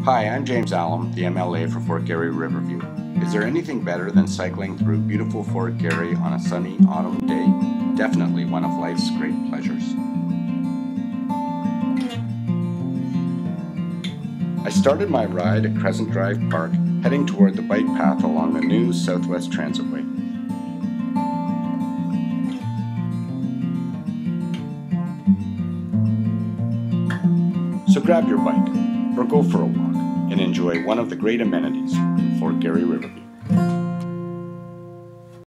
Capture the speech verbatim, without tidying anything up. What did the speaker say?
Hi, I'm James Allum, the M L A for Fort Garry-Riverview. Is there anything better than cycling through beautiful Fort Garry on a sunny autumn day? Definitely one of life's great pleasures. I started my ride at Crescent Drive Park, heading toward the bike path along the new Southwest Transitway. So grab your bike, or go for a walk, and enjoy one of the great amenities in Fort Garry-Riverview.